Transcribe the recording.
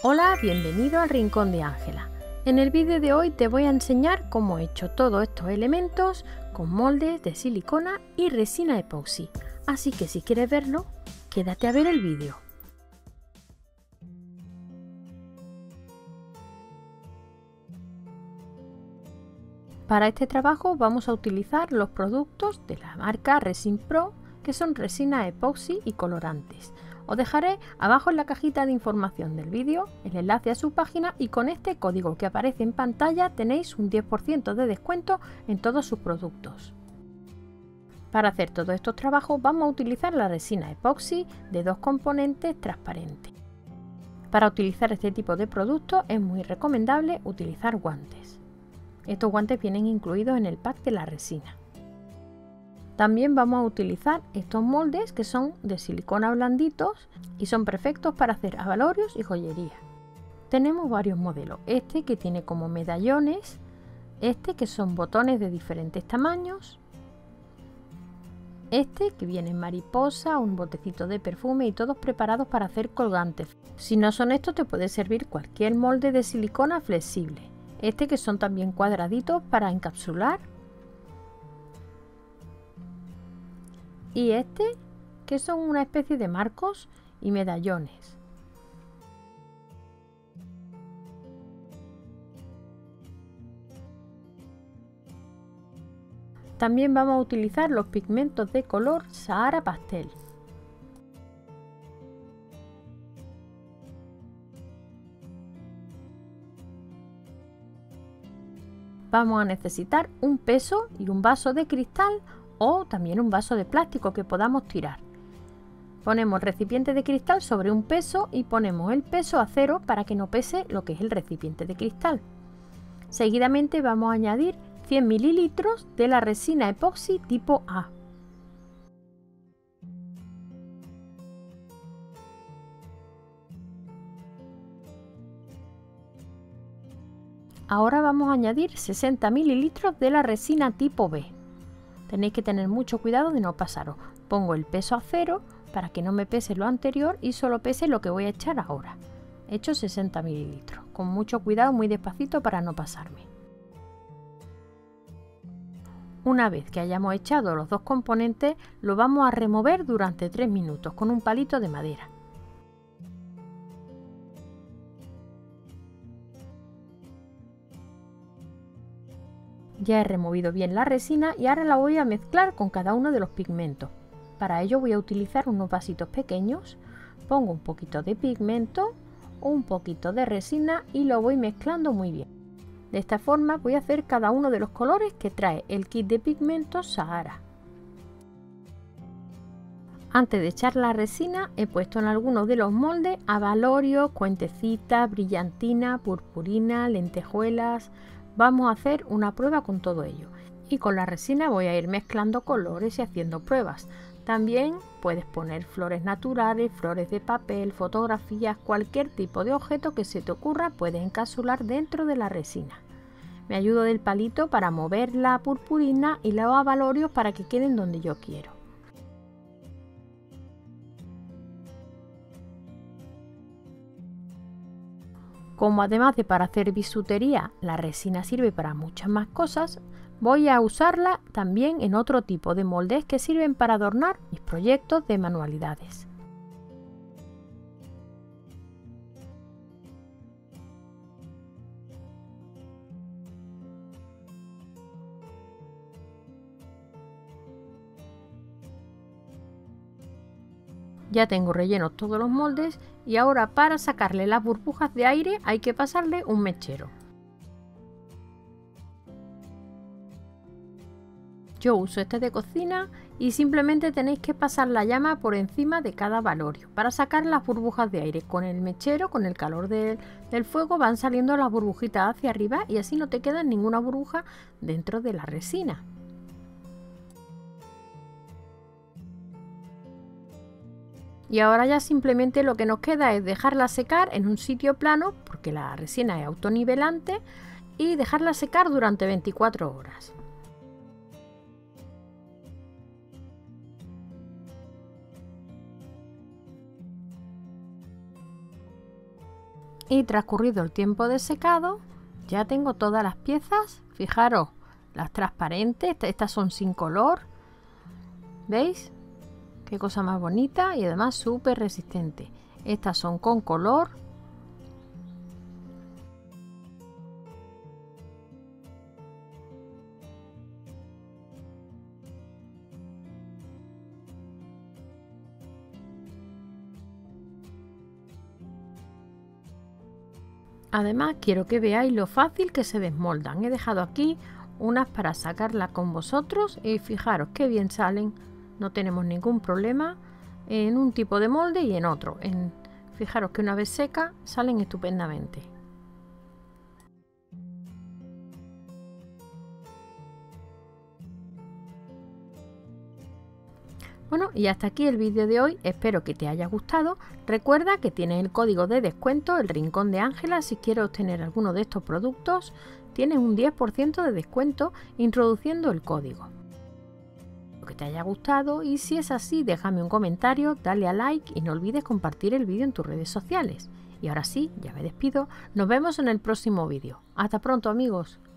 Hola, bienvenido al Rincón de Ángela. En el vídeo de hoy te voy a enseñar cómo he hecho todos estos elementos con moldes de silicona y resina epoxi. Así que si quieres verlo, quédate a ver el vídeo. Para este trabajo vamos a utilizar los productos de la marca Resin Pro, que son resina epoxi y colorantes. Os dejaré abajo en la cajita de información del vídeo el enlace a su página y con este código que aparece en pantalla tenéis un 10% de descuento en todos sus productos. Para hacer todos estos trabajos vamos a utilizar la resina epoxi de 2 componentes transparentes. Para utilizar este tipo de productos es muy recomendable utilizar guantes. Estos guantes vienen incluidos en el pack de la resina. También vamos a utilizar estos moldes que son de silicona blanditos y son perfectos para hacer abalorios y joyería. Tenemos varios modelos, este que tiene como medallones, este que son botones de diferentes tamaños, este que viene en mariposa, un botecito de perfume y todos preparados para hacer colgantes. Si no son estos te puede servir cualquier molde de silicona flexible. Este que son también cuadraditos para encapsular. Y este que son una especie de marcos y medallones. También vamos a utilizar los pigmentos de color Sahara Pastel. Vamos a necesitar un peso y un vaso de cristal o también un vaso de plástico que podamos tirar. Ponemos el recipiente de cristal sobre un peso y ponemos el peso a 0 para que no pese lo que es el recipiente de cristal. Seguidamente vamos a añadir 100 mililitros de la resina epoxi tipo A. Ahora vamos a añadir 60 mililitros de la resina tipo B. Tenéis que tener mucho cuidado de no pasaros. Pongo el peso a 0 para que no me pese lo anterior y solo pese lo que voy a echar ahora. He hecho 60 mililitros. Con mucho cuidado, muy despacito para no pasarme. Una vez que hayamos echado los dos componentes, lo vamos a remover durante 3 minutos con un palito de madera. Ya he removido bien la resina y ahora la voy a mezclar con cada uno de los pigmentos. Para ello voy a utilizar unos vasitos pequeños, pongo un poquito de pigmento, un poquito de resina y lo voy mezclando muy bien. De esta forma voy a hacer cada uno de los colores que trae el kit de pigmentos Sahara. Antes de echar la resina he puesto en algunos de los moldes abalorios, cuentecitas, brillantina, purpurina, lentejuelas. Vamos a hacer una prueba con todo ello y con la resina voy a ir mezclando colores y haciendo pruebas. También puedes poner flores naturales, flores de papel, fotografías, cualquier tipo de objeto que se te ocurra puedes encapsular dentro de la resina. Me ayudo del palito para mover la purpurina y los abalorios para que queden donde yo quiero. Como además de para hacer bisutería, la resina sirve para muchas más cosas, voy a usarla también en otro tipo de moldes que sirven para adornar mis proyectos de manualidades. Ya tengo rellenos todos los moldes y ahora para sacarle las burbujas de aire hay que pasarle un mechero. Yo uso este de cocina y simplemente tenéis que pasar la llama por encima de cada abalorio para sacar las burbujas de aire. Con el mechero, con el calor del fuego van saliendo las burbujitas hacia arriba y así no te queda ninguna burbuja dentro de la resina. Y ahora ya simplemente lo que nos queda es dejarla secar en un sitio plano, porque la resina es autonivelante, y dejarla secar durante 24 horas. Y transcurrido el tiempo de secado, ya tengo todas las piezas. Fijaros, las transparentes, estas son sin color. ¿Veis? Qué cosa más bonita y además súper resistente. Estas son con color. Además quiero que veáis lo fácil que se desmoldan. He dejado aquí unas para sacarlas con vosotros y fijaros qué bien salen. No tenemos ningún problema en un tipo de molde y en otro. Fijaros que una vez seca salen estupendamente. Bueno, y hasta aquí el vídeo de hoy, espero que te haya gustado. Recuerda que tienes el código de descuento, el Rincón de Ángela. Si quieres obtener alguno de estos productos, tienes un 10% de descuento introduciendo el código. Espero que te haya gustado y si es así, déjame un comentario, dale a like y no olvides compartir el vídeo en tus redes sociales. Y ahora sí, ya me despido, nos vemos en el próximo vídeo. Hasta pronto, amigos.